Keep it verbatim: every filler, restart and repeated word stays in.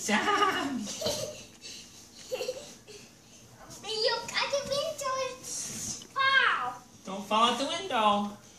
Stop. Look at the window. It's fall. Don't fall out the window.